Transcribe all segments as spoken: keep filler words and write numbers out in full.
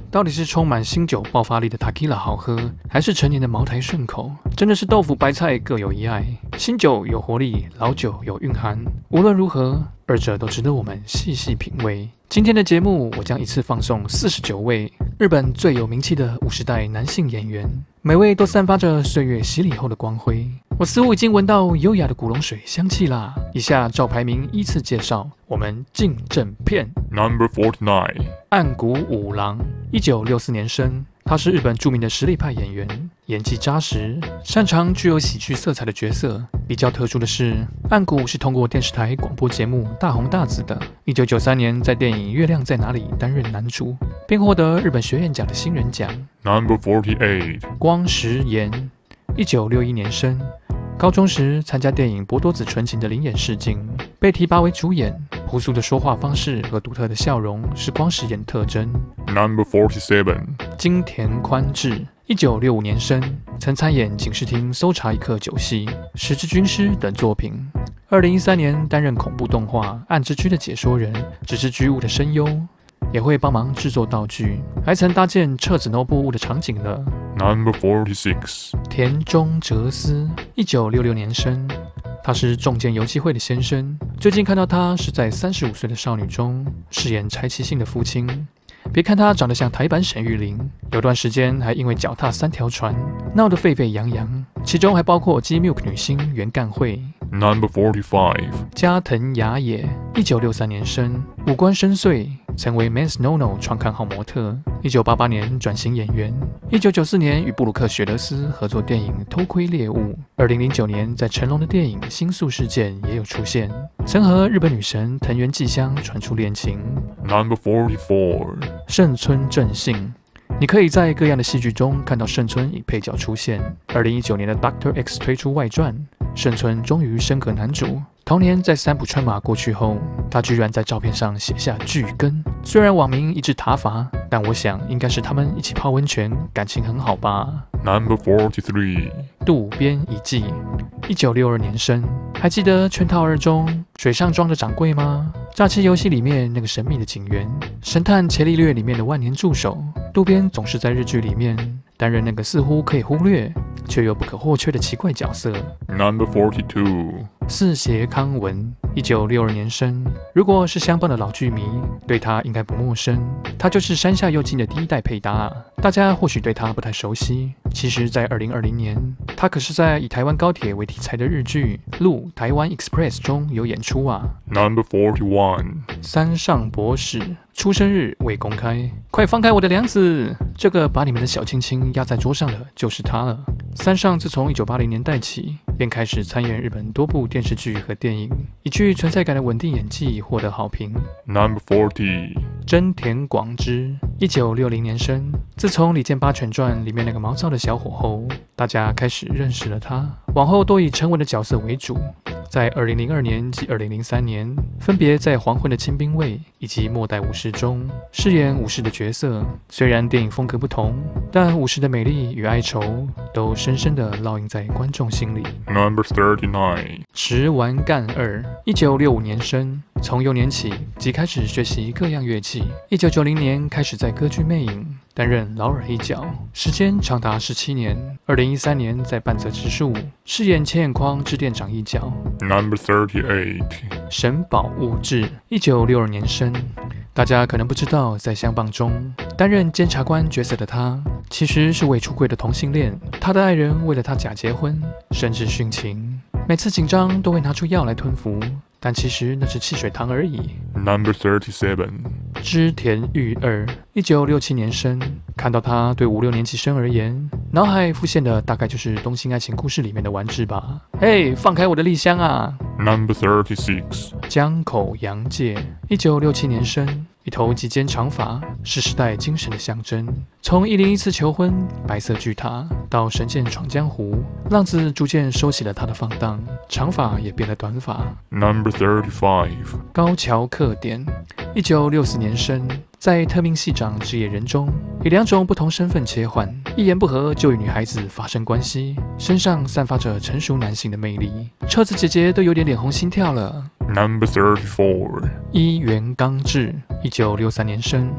到底是充满新酒爆发力的 Tequila 好喝，还是陈年的茅台顺口？真的是豆腐白菜各有一爱。新酒有活力，老酒有蕴含。无论如何，二者都值得我们细细品味。今天的节目，我将一次放送四十九位日本最有名气的五十代男性演员，每位都散发着岁月洗礼后的光辉。我似乎已经闻到优雅的古龙水香气啦。以下照排名依次介绍，我们进正片。 Number forty-nine， 岸谷五郎，一九六四年生。他是日本著名的实力派演员，演技扎实，擅长具有喜剧色彩的角色。比较特殊的是，岸谷是通过电视台广播节目大红大紫的。一九九三年在电影《月亮在哪里》担任男主，并获得日本学院奖的新人奖。 Number forty-eight， 光石研，一九六一年生。高中时参加电影《博多子纯情》的灵眼试镜，被提拔为主演。朴素的说话方式和独特的笑容是光石研特征。 Number forty-seven， 金田宽治，一九六五年生，曾参演警视厅搜查一课九戏、十之军师等作品。二零一三年担任恐怖动画《暗之居》的解说人，只是居屋的声优，也会帮忙制作道具，还曾搭建彻子 Nobu 屋的场景呢。 Number forty-six， 田中哲司，一九六六年生。他是重建游击会的先生，最近看到他是在三十五岁的少女中饰演柴崎幸的父亲。别看他长得像台版沈玉琳，有段时间还因为脚踏三条船闹得沸沸扬扬，其中还包括 G Milk 女星原干惠。 Number forty-five， 加藤雅也，一九六三年生，五官深邃，曾为 Men's No-No 创刊号模特。一九八八年转型演员，一九九四年与布鲁克·雪德斯合作电影《偷窥猎物》，二零零九年在成龙的电影《新宿事件》也有出现，曾和日本女神藤原纪香传出恋情。 Number forty-four， 盛村正信，你可以在各样的戏剧中看到盛村以配角出现。二零一九年的 Doctor X 推出外传，盛村终于升格男主。同年在三浦春马过去后，他居然在照片上写下巨根。虽然网民一致挞伐，但我想应该是他们一起泡温泉，感情很好吧。 Number forty-three， 渡边一纪，一九六二年生。还记得《圈套二》中水上庄的掌柜吗？诈欺游戏里面那个神秘的警员，神探伽利略里面的万年助手。渡边总是在日剧里面担任那个似乎可以忽略却又不可或缺的奇怪角色。 Number forty-two， 四胁康文，一九六二年生。如果是相棒的老剧迷，对他应该不陌生。他就是山下佑进的第一代配搭，大家或许对他不太熟悉。其实，在二零二零年，他可是在以台湾高铁为题材的日剧《路台湾 Express》中有演出啊。 Number forty-one， 三上博史，出生日未公开。快放开我的梁子！这个把你们的小亲亲压在桌上的就是他了。三上自从一九八零年代起，便开始参演日本多部电视剧和电影，以具存在感的稳定演技获得好评。 Number forty， 真田广之，一九六零年生。自从《李健八犬传》里面那个毛躁的小伙后，大家开始认识了他，往后都以沉稳的角色为主。在二零零二年及二零零三年，分别在《黄昏的亲兵卫》以及《末代武士》中饰演武士的角色。虽然电影风格不同，但武士的美丽与哀愁都深深地烙印在观众心里。 Number thirty-nine， 石丸干二，一九六五年生。从幼年起即开始学习各样乐器。一九九零年开始在歌剧魅影担任劳尔一角，时间长达十七年。二零一三年在半泽直树饰演千眼匡支店长一角。 Number thirty-eight， 神保悟志，一九六二年生。大家可能不知道，在相棒中担任监察官角色的他，其实是未出柜的同性恋。他的爱人为了他假结婚，甚至殉情。每次紧张都会拿出药来吞服，但其实那是汽水糖而已。 Number thirty-seven， 织田裕二，一九六七年生。看到他，对五六年级生而言，脑海浮现的大概就是《东京爱情故事》里面的丸治吧。嘿，放开我的丽香啊！ Number thirty-six， 江口洋介，一九六七年生。一头及肩长发是时代精神的象征。从一零一次求婚、白色巨塔到神剑闯江湖，浪子逐渐收起了他的放荡，长发也变了短发。 Number thirty-five， 高桥克典，一九六四年生。在特命系长职业人中，以两种不同身份切换，一言不合就与女孩子发生关系，身上散发着成熟男性的魅力，彻子姐姐都有点脸红心跳了。 Number thirty-four， 伊原刚志，一九六三年生。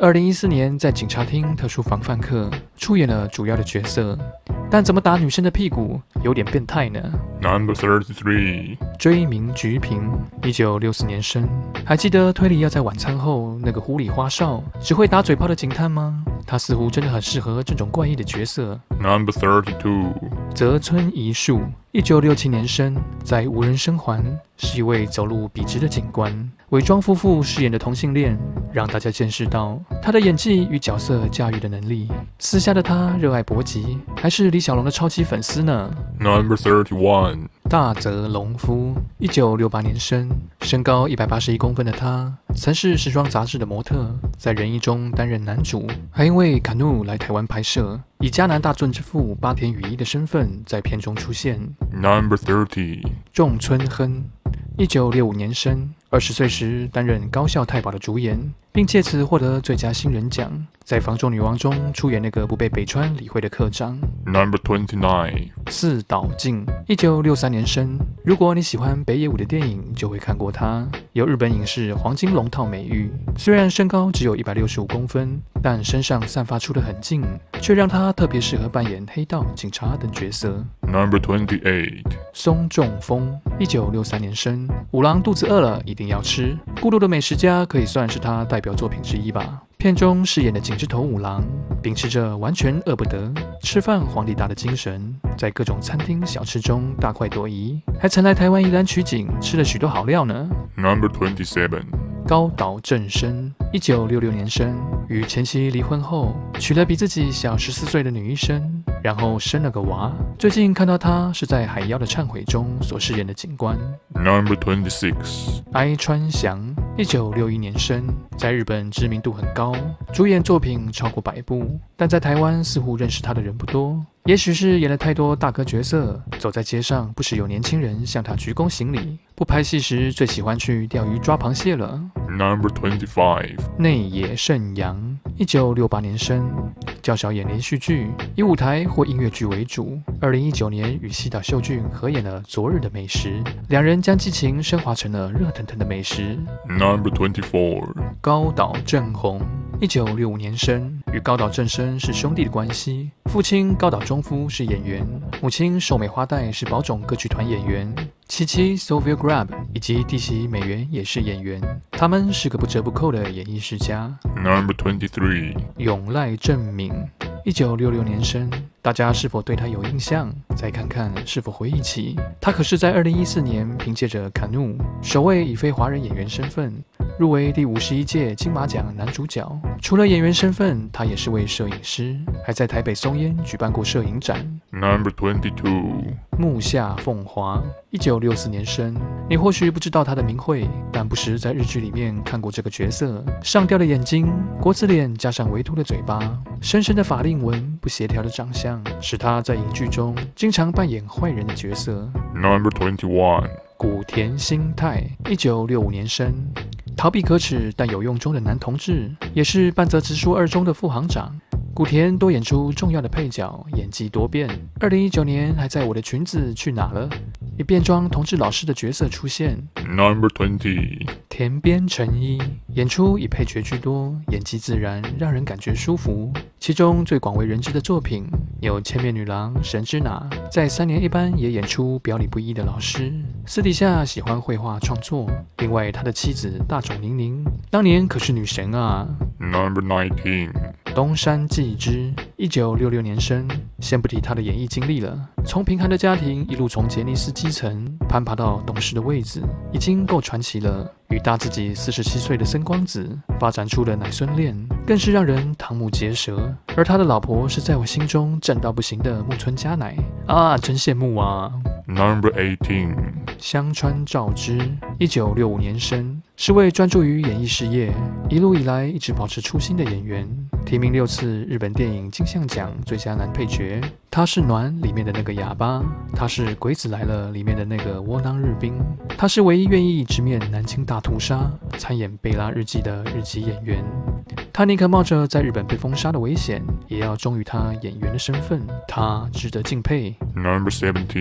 二零一四年在警察厅特殊防范课出演了主要的角色，但怎么打女生的屁股有点变态呢。 Number thirty-three. 追名菊平，一九六四年生。还记得推理要在晚餐后那个狐狸花少只会打嘴炮的警探吗？他似乎真的很适合这种怪异的角色。 Number thirty-two. 泽村一树，一九六七年生，在无人生还，是一位走路笔直的警官。伪装夫妇饰演的同性恋，让大家见识到他的演技与角色驾驭的能力。私下的他热爱搏击，还是李小龙的超级粉丝呢。 Number thirty-one. 大泽隆夫，一九六八年生，身高一百八十一公分的他，曾是时装杂志的模特，在人艺中担任男主，还因为卡努来台湾拍摄，以迦南大尊之父八田羽衣的身份在片中出现。 Number thirty. 仲村亨，一九六五年生，二十岁时担任高校太保的主演，并借此获得最佳新人奖。在《房中女王》中出演那个不被北川理会的课长。 Number twenty-nine. 四岛静，一九六三年生。如果你喜欢北野武的电影，就会看过他，有日本影视黄金龙套美誉。虽然身高只有一百六十五公分，但身上散发出的狠劲，却让他特别适合扮演黑道、警察等角色。 Number twenty-eight. 松仲丰，一九六三年生。五郎肚子饿了一定要吃，《孤独的美食家》可以算是他代表作品之一吧。片中饰演的井之头五郎，秉持着完全饿不得、吃饭皇帝大的精神，在各种餐厅小吃中大快朵颐，还曾来台湾宜兰取景，吃了许多好料呢。 Number twenty-seven. 高岛正生，一九六六年生，与前妻离婚后，娶了比自己小十四岁的女医生，然后生了个娃。最近看到他是在《海妖的忏悔》中所饰演的警官。 Number twenty-six. 哀川翔，一九六一年生，在日本知名度很高，主演作品超过百部，但在台湾似乎认识他的人不多。也许是演了太多大哥角色，走在街上不时有年轻人向他鞠躬行礼。不拍戏时最喜欢去钓鱼抓螃蟹了。 Number twenty-five. 内野圣阳，一九六八年生，较少演连续剧，以舞台或音乐剧为主。二零一九年与西岛秀俊合演了《昨日的美食》，两人将激情升华成了热腾腾的美食。 Number twenty-four. 高岛正宏，一九六五年生，与高岛正生是兄弟的关系。父亲高岛忠夫是演员，母亲寿美花代是宝冢歌剧团演员，七妻 Sylvia Grab 以及弟媳美元也是演员。他们是个不折不扣的演艺世家。 Number twenty-three. 永濑正敏，一九六六年生，大家是否对他有印象？再看看是否回忆起，他可是在二零一四年凭借着《卡努》首位以非华人演员身份入围第五十一届金马奖男主角。除了演员身份，他也是位摄影师，还在台北松烟举办过摄影展。 Number twenty-two. 木下凤华，一九六四年生。你或许不知道他的名讳，但不时在日剧里面看过这个角色。上吊的眼睛，国字脸加上微凸的嘴巴，深深的法令纹，不协调的长相，使他在影剧中经常扮演坏人的角色。 Number twenty-one. 古田新太，一九六五年生。逃避可耻但有用中的男同志，也是半泽直树二中的副行长。古田多演出重要的配角，演技多变。二零一九年还在《我的裙子去哪了》以变装同志老师的角色出现。 Number twenty. 田边诚一，演出以配角居多，演技自然，让人感觉舒服。其中最广为人知的作品有《千面女郎》《神之哪》，在三年一班也演出表里不一的老师。私底下喜欢绘画创作。另外，他的妻子大冢宁宁当年可是女神啊。 Number nineteen. 东山纪之，一九六六年生。先不提他的演艺经历了，从贫寒的家庭一路从杰尼斯基层攀爬到董事的位子，已经够传奇了。与大自己四十七岁的森光子发展出的奶孙恋，更是让人瞠目结舌。而他的老婆是在我心中正到不行的木村佳乃啊，真羡慕啊。 Number eighteen. 香川照之，一九六五年生，是位专注于演艺事业，一路以来一直保持初心的演员，提名六次日本电影金像奖最佳男配角。他是《暖》里面的那个哑巴，他是《鬼子来了》里面的那个窝囊日兵，他是唯一愿意直面南京大屠杀、参演《贝拉日记》的日籍演员。他宁可冒着在日本被封杀的危险，也要忠于他演员的身份，他值得敬佩。 Number seventeen.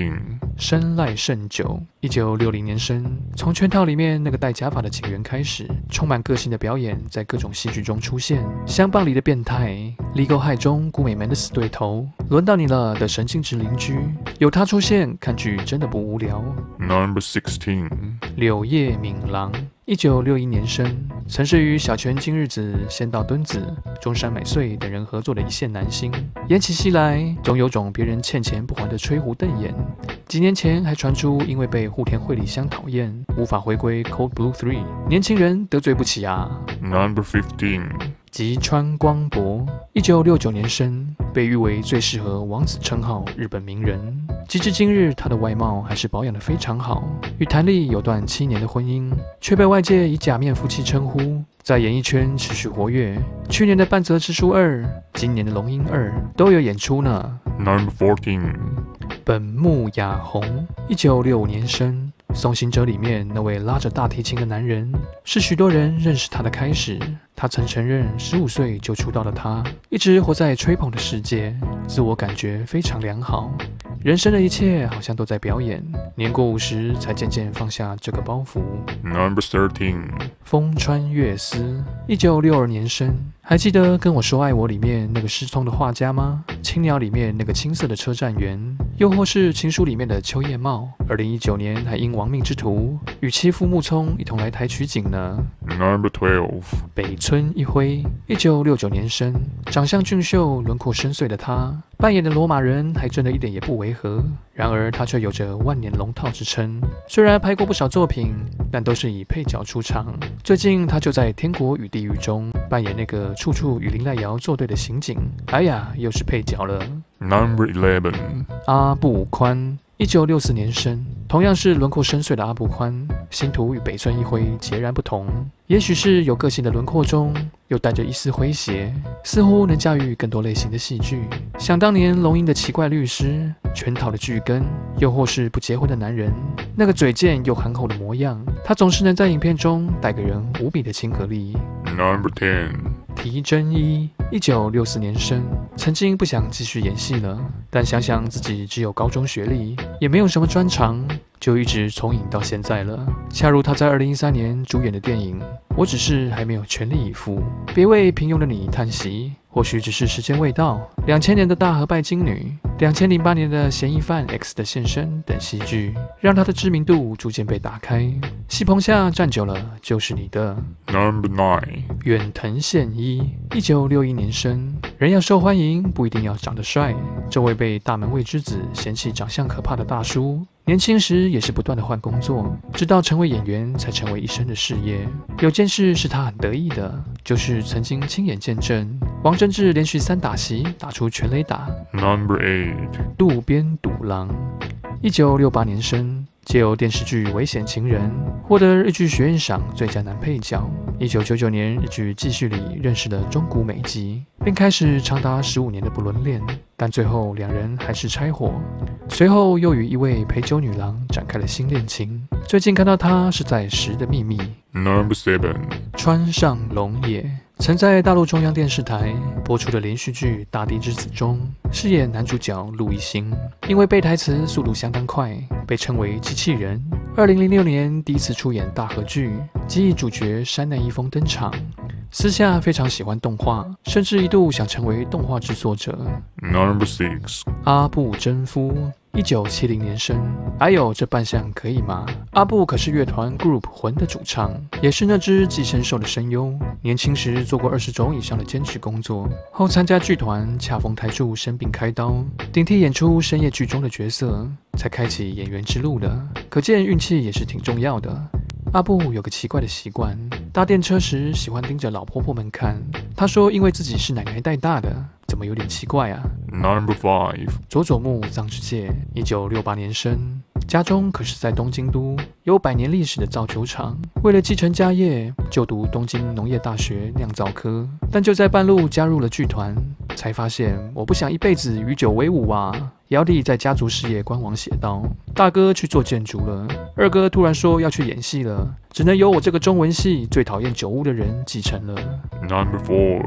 深濑胜久，一九六零年生。从圈套里面那个戴假发的警员开始，充满个性的表演在各种戏剧中出现。相棒里的变态，《Legal High》中古美门的死对头，轮到你了的神经质邻居，有他出现，看剧真的不无聊。 Number sixteen. 柳叶敏郎，一九六一年生，曾是与小泉今日子、仙道敦子、中山美穗等人合作的一线男星。演起戏来，总有种别人欠钱不还的吹胡瞪眼。几年前还传出因为被户田惠梨香讨厌，无法回归 Cold Blue Three， 年轻人得罪不起啊。 Number fifteen. 吉川光博，一九六九年生，被誉为最适合王子称号日本名人。直至今日，他的外貌还是保养得非常好。与谭丽有段七年的婚姻，却被外界以假面夫妻称呼，在演艺圈持续活跃。去年的半泽直树二，今年的龙樱二都有演出呢。 Number fourteen. 本木雅弘，一九六五年生。送行者里面那位拉着大提琴的男人，是许多人认识他的开始。他曾承认十五岁就出道的他，一直活在吹捧的世界，自我感觉非常良好。人生的一切好像都在表演，年过五十才渐渐放下这个包袱。 Number thirteen. 风川月司，一九六二年生。还记得《跟我说爱我》里面那个失聪的画家吗？青鸟里面那个青涩的车站员，又或是情书里面的秋叶茂。二零一九年还因亡命之徒与妻夫木聪一同来台取景呢。 Number twelve. 北村一辉，一九六九年生，长相俊秀、轮廓深邃的他，扮演的罗马人还真的一点也不违和。然而他却有着万年龙套之称，虽然拍过不少作品，但都是以配角出场。最近他就在《天国与地狱》中扮演那个处处与林濑遥作对的刑警，哎呀，又是配角了。 Number eleven. 阿部宽，一九六四年生，同样是轮廓深邃的阿部宽，星途与北村一辉截然不同。也许是有个性的轮廓中，又带着一丝诙谐，似乎能驾驭更多类型的戏剧。想当年龙樱的奇怪律师、圈套的剧根，又或是不结婚的男人，那个嘴贱又憨厚的模样，他总是能在影片中带给人无比的亲和力。 Number ten. 提真一，一九六四年生，曾经不想继续演戏了，但想想自己只有高中学历，也没有什么专长，就一直从影到现在了。恰如他在二零一三年主演的电影《我只是还没有全力以赴》，别为平庸的你叹息，或许只是时间未到。两千年的大和拜金女，两千零八年的嫌疑犯 X 的现身等戏剧，让他的知名度逐渐被打开。戏棚下站久了就是你的。 Number nine. 远藤宪一，一九六一年生。人要受欢迎，不一定要长得帅。这位被大门卫之子嫌弃长相可怕的大叔，年轻时也是不断的换工作，直到成为演员才成为一生的事业。有件事是他很得意的，就是曾经亲眼见证王贞治连续三打席打出全垒打。 Number eight. 渡边笃郎，一九六八年生，借由电视剧《危险情人》获得日剧学院赏最佳男配角。一九九九年日剧《继续》里认识了中谷美纪，并开始长达十五年的不伦恋，但最后两人还是拆伙。随后又与一位陪酒女郎展开了新恋情。最近看到她是在《十的秘密》。 Number seven. 川上龙也，曾在大陆中央电视台播出的连续剧《大地之子》中饰演男主角陆一星，因为背台词速度相当快，被称为机器人。二零零六年第一次出演大河剧，即以主角山内一风登场。私下非常喜欢动画，甚至一度想成为动画制作者。 Number six. 阿部真夫，一九七零年生。哎呦，这扮相可以吗？阿部可是乐团 Group 魂的主唱，也是那只寄生兽的声优。年轻时做过二十种以上的兼职工作，后参加剧团，恰逢台柱生病开刀，顶替演出深夜剧中的角色，才开启演员之路的。可见运气也是挺重要的。阿布有个奇怪的习惯，搭电车时喜欢盯着老婆婆们看。他说因为自己是奶奶带大的，怎么有点奇怪啊。 Number five. 佐佐木藏之介，一九六八年生，家中可是在东京都有百年历史的造酒厂。为了继承家业，就读东京农业大学酿造科，但就在半路加入了剧团，才发现我不想一辈子与酒为伍啊。姚弟在家族事业官网写道：大哥去做建筑了，二哥突然说要去演戏了，只能由我这个中文系最讨厌酒屋的人继承了。 Number four.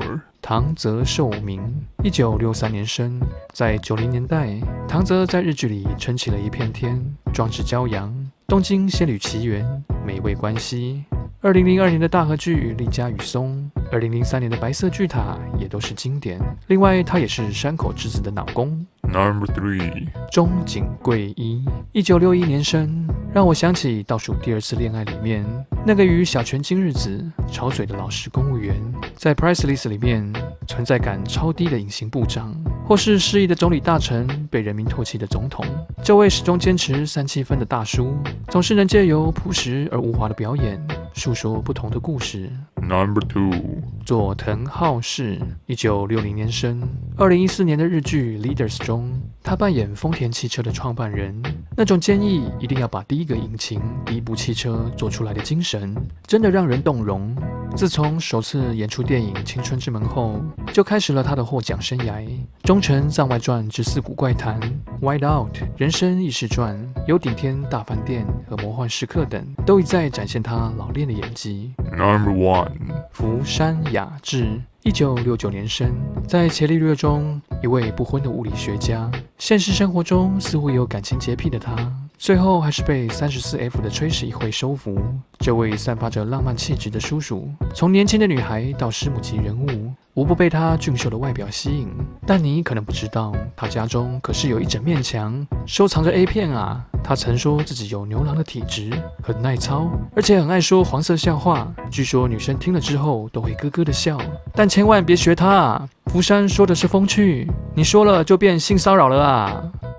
唐泽寿明，一九六三年生。在九零年代，唐泽在日剧里撑起了一片天，壮志骄阳，东京仙女奇缘，美味关系。二零零二年的大河剧《丽家与松》，二零零三年的白色巨塔也都是经典。另外，他也是山口之子的脑公。 Number three， 中井贵一，一九六一年生，让我想起倒数第二次恋爱里面那个与小泉今日子吵嘴的老实公务员，在 Priceless 里面存在感超低的隐形部长，或是失意的总理大臣被人民唾弃的总统。这位始终坚持三七分的大叔，总是能借由朴实而无华的表演，述说不同的故事。 Number two， 佐藤浩市，一九六零年生。二零一四年的日剧《Leaders》中，他扮演丰田汽车的创办人，那种坚毅一定要把第一个引擎、第一部汽车做出来的精神，真的让人动容。自从首次演出电影《青春之门》后，就开始了他的获奖生涯。《忠臣藏外传之四谷怪谈》、《White Out》、《人生异事传》、《有顶天大饭店》和《魔幻时刻》等，都一再展现他老练的演技。 Number one， 福山雅治，一九六九年生。在《伽利略》中，一位不婚的物理学家，现实生活中似乎有感情洁癖的他，最后还是被 三十四 F 的炊事议会收服。这位散发着浪漫气质的叔叔，从年轻的女孩到师母级人物，无不被他俊秀的外表吸引。但你可能不知道，他家中可是有一整面墙收藏着 A 片啊。他曾说自己有牛郎的体质，很耐操，而且很爱说黄色笑话。据说女生听了之后都会咯咯的笑，但千万别学他啊！福山说的是风趣，你说了就变性骚扰了啊！